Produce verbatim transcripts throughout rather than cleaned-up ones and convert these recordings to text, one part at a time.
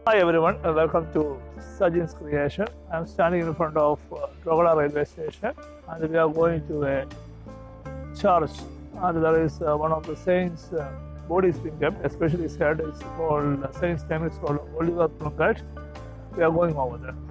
Hi everyone, uh, welcome to Sajin's Creation. I am standing in front of uh, Drogheda railway station, and we are going to a church, and there is uh, one of the saints' uh, bodies being kept, especially his head is called, uh, saint's name is called Oliver Plunkett. We are going over there.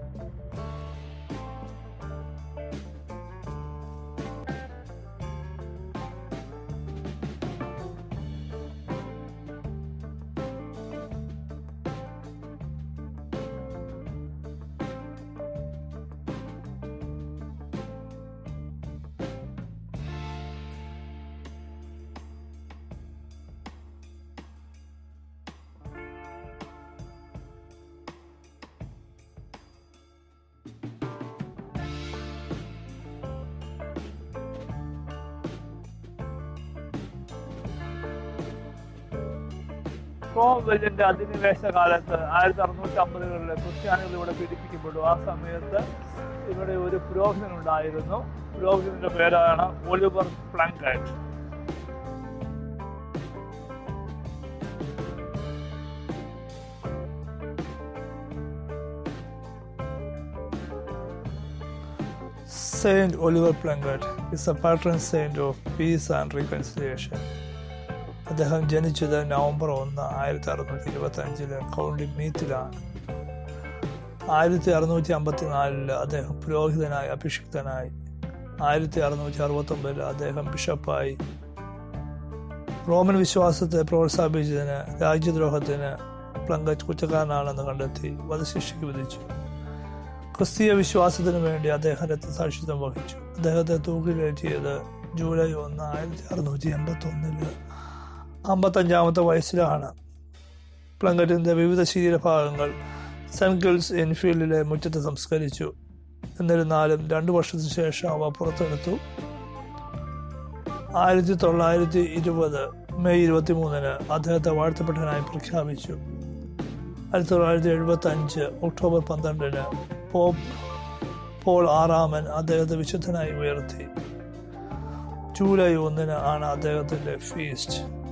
റോം വെല്ലിന്റെ അധിനിവേശ കാലത്ത് ആയിരത്തി അറുന്നൂറ്റി അമ്പതുകളിലെ ക്രിസ്ത്യാനികൾ ഇവിടെ പീഡിപ്പിക്കപ്പെട്ടു. ആ സമയത്ത് ഇവിടെ ഒരു പുരോഹിതൻ ഉണ്ടായിരുന്നു. പുരോഹിതന്റെ പേരാണ് Oliver Plunkett. Saint Oliver Plunkett is a patron saint of peace and reconciliation. അദ്ദേഹം ജനിച്ചത് നവംബർ ഒന്ന് ആയിരത്തി അറുന്നൂറ്റി ഇരുപത്തി അഞ്ചില് കൗണ്ടി മീത്തിലാണ്. ആയിരത്തി അറുന്നൂറ്റി അമ്പത്തി നാലില് അദ്ദേഹം പുരോഹിതനായി അഭിഷിക്തനായി. ആയിരത്തി അറുന്നൂറ്റി അറുപത്തി ഒമ്പതില് അദ്ദേഹം ബിഷപ്പായി. റോമൻ വിശ്വാസത്തെ പ്രോത്സാഹിപ്പിച്ചതിന് രാജ്യദ്രോഹത്തിന് പ്ലങ്കറ്റ് കുറ്റക്കാരനാണെന്ന് കണ്ടെത്തി വധശിക്ഷയ്ക്ക് വിധിച്ചു. ക്രിസ്തീയ വിശ്വാസത്തിനു വേണ്ടി അദ്ദേഹം രക്തസാക്ഷിത്വം വഹിച്ചു. അദ്ദേഹത്തെ തൂക്കിലേറ്റിയത് ജൂലൈ ഒന്ന് ആയിരത്തി അറുന്നൂറ്റി എൺപത്തി ഒന്നില് അമ്പത്തഞ്ചാമത്തെ വയസ്സിലാണ്. പ്ലങ്കറ്റിന്റെ വിവിധ ശരീരഭാഗങ്ങൾ സെന്റ് ഗിൽസ് എൻഫീൽഡിലെ മുറ്റത്ത് സംസ്കരിച്ചു. എന്നിരുന്നാലും രണ്ടു വർഷത്തിനു ശേഷം അവ പുറത്തെടുത്തു. ആയിരത്തി തൊള്ളായിരത്തി ഇരുപത് മെയ് ഇരുപത്തി മൂന്നിന് അദ്ദേഹത്തെ വാഴ്ത്തപ്പെട്ടവനായി പ്രഖ്യാപിച്ചു. ആയിരത്തി തൊള്ളായിരത്തി എഴുപത്തി അഞ്ച് ഒക്ടോബർ പന്ത്രണ്ടിന് പോപ്പ് പോൾ ആറാമൻ അദ്ദേഹത്തെ വിശുദ്ധനായി ഉയർത്തി. ജൂലൈ ഒന്നിന് ആണ് അദ്ദേഹത്തിന്റെ ഫീസ്റ്റ്.